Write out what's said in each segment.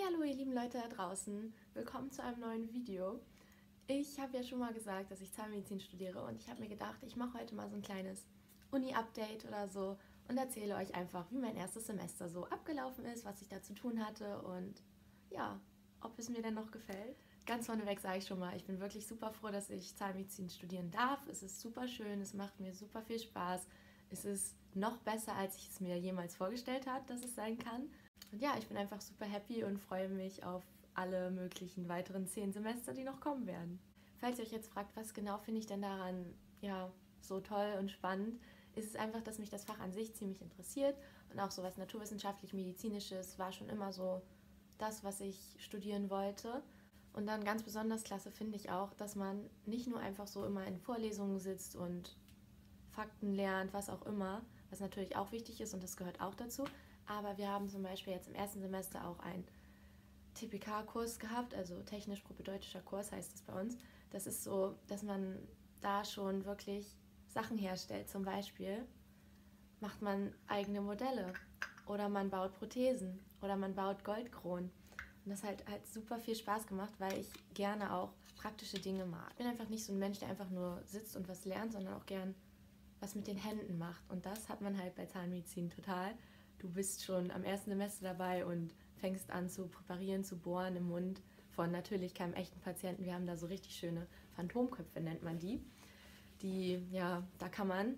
Hallo ihr lieben Leute da draußen, willkommen zu einem neuen Video. Ich habe ja schon mal gesagt, dass ich Zahnmedizin studiere und ich habe mir gedacht, ich mache heute mal so ein kleines Uni-Update oder so und erzähle euch einfach, wie mein erstes Semester so abgelaufen ist, was ich da zu tun hatte und ja, ob es mir denn noch gefällt. Ganz vorneweg sage ich schon mal, ich bin wirklich super froh, dass ich Zahnmedizin studieren darf. Es ist super schön, es macht mir super viel Spaß. Es ist noch besser, als ich es mir jemals vorgestellt habe, dass es sein kann. Und ja, ich bin einfach super happy und freue mich auf alle möglichen weiteren 10 Semester, die noch kommen werden. Falls ihr euch jetzt fragt, was genau finde ich denn daran so toll und spannend, ist es einfach, dass mich das Fach an sich ziemlich interessiert und auch so was naturwissenschaftlich-medizinisches war schon immer so das, was ich studieren wollte. Und dann ganz besonders klasse finde ich auch, dass man nicht nur einfach so immer in Vorlesungen sitzt und Fakten lernt, was auch immer, was natürlich auch wichtig ist und das gehört auch dazu. Aber wir haben zum Beispiel jetzt im ersten Semester auch einen TPK-Kurs gehabt, also technisch-propedeutischer Kurs heißt es bei uns. Das ist so, dass man da schon wirklich Sachen herstellt. Zum Beispiel macht man eigene Modelle oder man baut Prothesen oder man baut Goldkronen. Und das hat halt super viel Spaß gemacht, weil ich gerne auch praktische Dinge mag. Ich bin einfach nicht so ein Mensch, der einfach nur sitzt und was lernt, sondern auch gern was mit den Händen macht. Und das hat man halt bei Zahnmedizin total. Du bist schon am ersten Semester dabei und fängst an zu präparieren, zu bohren im Mund von natürlich keinem echten Patienten. Wir haben da so richtig schöne Phantomköpfe, nennt man die. Da kann man...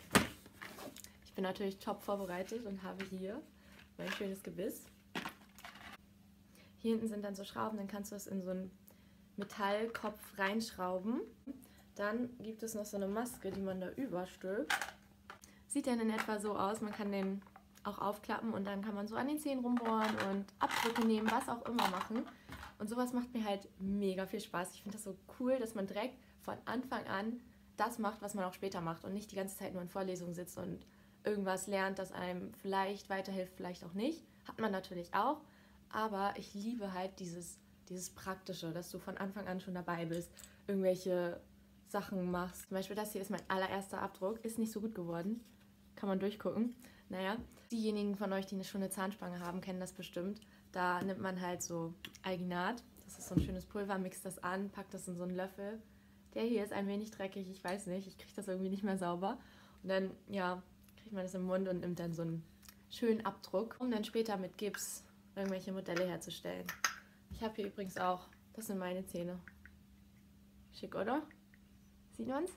Ich bin natürlich top vorbereitet und habe hier mein schönes Gebiss. Hier hinten sind dann so Schrauben, dann kannst du es in so einen Metallkopf reinschrauben. Dann gibt es noch so eine Maske, die man da überstülpt. Sieht dann in etwa so aus, man kann den auch aufklappen und dann kann man so an den Zähnen rumbohren und Abdrücke nehmen, was auch immer machen. Und sowas macht mir halt mega viel Spaß. Ich finde das so cool, dass man direkt von Anfang an das macht, was man auch später macht und nicht die ganze Zeit nur in Vorlesungen sitzt und irgendwas lernt, das einem vielleicht weiterhilft, vielleicht auch nicht. Hat man natürlich auch, aber ich liebe halt dieses Praktische, dass du von Anfang an schon dabei bist, irgendwelche Sachen machst. Zum Beispiel das hier ist mein allererster Abdruck, ist nicht so gut geworden, kann man durchgucken. Naja, diejenigen von euch, die schon eine Zahnspange haben, kennen das bestimmt. Da nimmt man halt so Alginat, das ist so ein schönes Pulver, mixt das an, packt das in so einen Löffel. Der hier ist ein wenig dreckig, ich weiß nicht, ich kriege das irgendwie nicht mehr sauber. Und dann, kriegt man das im Mund und nimmt dann so einen schönen Abdruck, um dann später mit Gips irgendwelche Modelle herzustellen. Ich habe hier übrigens auch, das sind meine Zähne. Schick, oder? Sieht man's?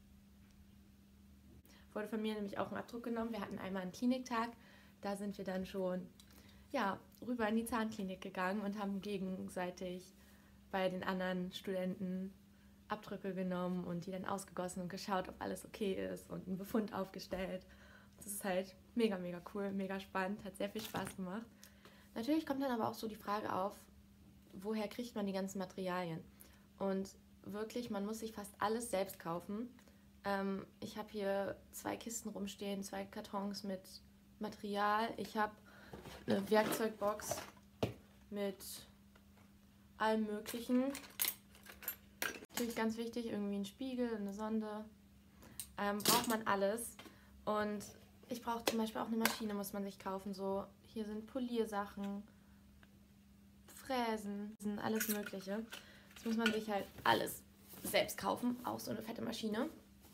Wurde von mir nämlich auch ein Abdruck genommen. Wir hatten einmal einen Kliniktag, da sind wir dann schon rüber in die Zahnklinik gegangen und haben gegenseitig bei den anderen Studenten Abdrücke genommen und die dann ausgegossen und geschaut, ob alles okay ist und einen Befund aufgestellt. Das ist halt mega, mega cool, mega spannend, hat sehr viel Spaß gemacht. Natürlich kommt dann aber auch so die Frage auf, woher kriegt man die ganzen Materialien? Und wirklich, man muss sich fast alles selbst kaufen. Ich habe hier 2 Kisten rumstehen, 2 Kartons mit Material. Ich habe eine Werkzeugbox mit allem Möglichen. Natürlich ganz wichtig, irgendwie ein Spiegel, eine Sonde. Braucht man alles. Und ich brauche zum Beispiel auch eine Maschine, muss man sich kaufen. So, hier sind Poliersachen, Fräsen, alles Mögliche. Das muss man sich halt alles selbst kaufen, auch so eine fette Maschine.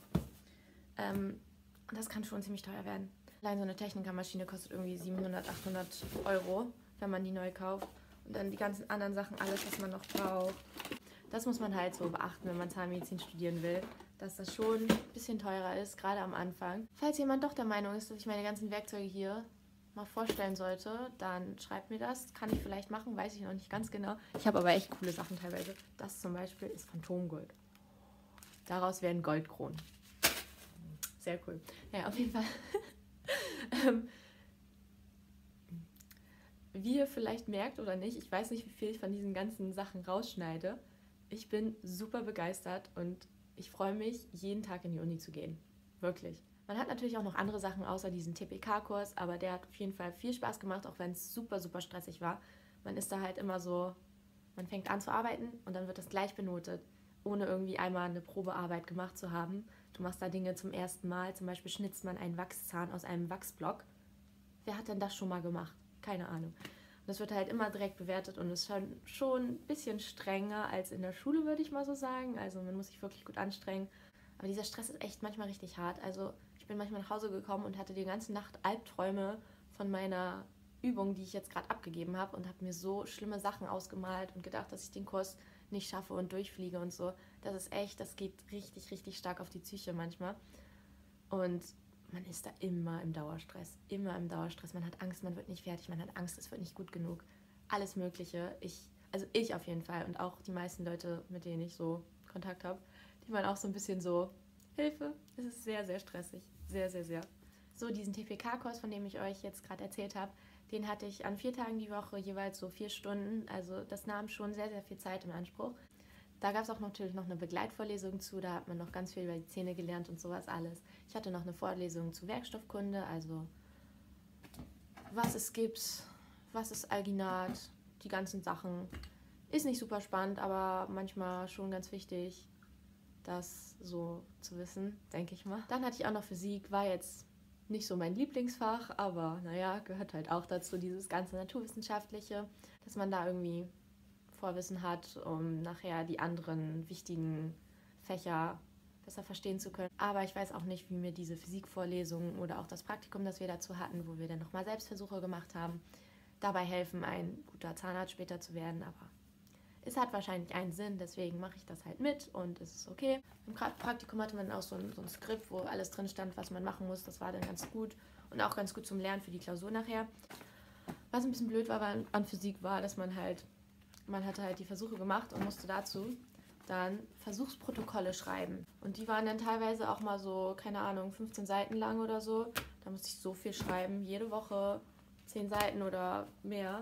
Das kann schon ziemlich teuer werden. Allein so eine Technikermaschine kostet irgendwie 700, 800 Euro, wenn man die neu kauft. Und dann die ganzen anderen Sachen, alles, was man noch braucht. Das muss man halt so beachten, wenn man Zahnmedizin studieren will, dass das schon ein bisschen teurer ist, gerade am Anfang. Falls jemand doch der Meinung ist, dass ich meine ganzen Werkzeuge hier mal vorstellen sollte, dann schreibt mir das. Kann ich vielleicht machen, weiß ich noch nicht ganz genau. Ich habe aber echt coole Sachen teilweise. Das zum Beispiel ist Phantomgold. Daraus werden Goldkronen. Sehr cool. Naja, auf jeden Fall. Wie ihr vielleicht merkt oder nicht, ich weiß nicht, wie viel ich von diesen ganzen Sachen rausschneide. Ich bin super begeistert und ich freue mich, jeden Tag in die Uni zu gehen. Wirklich. Man hat natürlich auch noch andere Sachen außer diesen TPK-Kurs, aber der hat auf jeden Fall viel Spaß gemacht, auch wenn es super, super stressig war. Man ist da halt immer so, man fängt an zu arbeiten und dann wird das gleich benotet, ohne irgendwie einmal eine Probearbeit gemacht zu haben. Du machst da Dinge zum ersten Mal, zum Beispiel schnitzt man einen Wachszahn aus einem Wachsblock. Wer hat denn das schon mal gemacht? Keine Ahnung. das wird halt immer direkt bewertet und ist schon ein bisschen strenger als in der Schule, würde ich mal so sagen. Also man muss sich wirklich gut anstrengen. Aber dieser Stress ist echt manchmal richtig hart. Also ich bin manchmal nach Hause gekommen und hatte die ganze Nacht Albträume von meiner Übung, die ich jetzt gerade abgegeben habe, und habe mir so schlimme Sachen ausgemalt und gedacht, dass ich den Kurs nicht schaffe und durchfliege und so. Das ist echt, das geht richtig, richtig stark auf die Psyche manchmal. Und man ist da immer im Dauerstress, immer im Dauerstress. Man hat Angst, man wird nicht fertig, man hat Angst, es wird nicht gut genug. Alles Mögliche. Also ich auf jeden Fall und auch die meisten Leute, mit denen ich so Kontakt habe, die waren auch so ein bisschen so, Hilfe, es ist sehr, sehr stressig. Sehr, sehr, sehr. So, diesen TPK-Kurs, von dem ich euch jetzt gerade erzählt habe, den hatte ich an 4 Tagen die Woche, jeweils so 4 Stunden. Also das nahm schon sehr, sehr viel Zeit in Anspruch. Da gab es auch natürlich noch eine Begleitvorlesung zu, da hat man noch ganz viel über die Zähne gelernt und sowas alles. Ich hatte noch eine Vorlesung zu Werkstoffkunde, also was es gibt, was ist Alginat, die ganzen Sachen. Ist nicht super spannend, aber manchmal schon ganz wichtig, das so zu wissen, denke ich mal. Dann hatte ich auch noch Physik, war jetzt nicht so mein Lieblingsfach, aber naja, gehört halt auch dazu, dieses ganze Naturwissenschaftliche, dass man da irgendwie Vorwissen hat, um nachher die anderen wichtigen Fächer besser verstehen zu können. Aber ich weiß auch nicht, wie mir diese Physikvorlesungen oder auch das Praktikum, das wir dazu hatten, wo wir dann nochmal Selbstversuche gemacht haben, dabei helfen, ein guter Zahnarzt später zu werden. Aber es hat wahrscheinlich einen Sinn, deswegen mache ich das halt mit und es ist okay. Im Praktikum hatte man auch so ein Skript, wo alles drin stand, was man machen muss. Das war dann ganz gut und auch ganz gut zum Lernen für die Klausur nachher. Was ein bisschen blöd war an Physik war, dass man hatte halt die Versuche gemacht und musste dazu dann Versuchsprotokolle schreiben. Und die waren dann teilweise auch mal so, keine Ahnung, 15 Seiten lang oder so. Da musste ich so viel schreiben, jede Woche 10 Seiten oder mehr.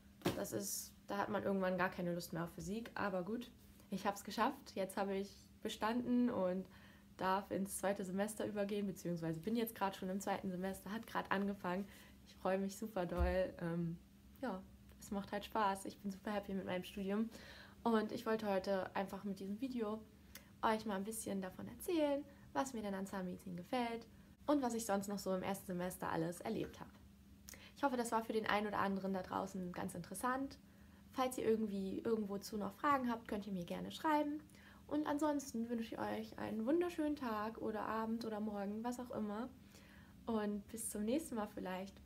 Da hat man irgendwann gar keine Lust mehr auf Physik. Aber gut, ich habe es geschafft. Jetzt habe ich bestanden und darf ins 2. Semester übergehen, beziehungsweise bin jetzt gerade schon im 2. Semester, hat gerade angefangen. Ich freue mich super doll. Ja, es macht halt Spaß. Ich bin super happy mit meinem Studium. Und ich wollte heute einfach mit diesem Video euch mal ein bisschen davon erzählen, was mir denn an Zahnmedizin gefällt und was ich sonst noch so im 1. Semester alles erlebt habe. Ich hoffe, das war für den einen oder anderen da draußen ganz interessant. Falls ihr irgendwozu noch Fragen habt, könnt ihr mir gerne schreiben. Und ansonsten wünsche ich euch einen wunderschönen Tag oder Abend oder Morgen, was auch immer. Und bis zum nächsten Mal vielleicht.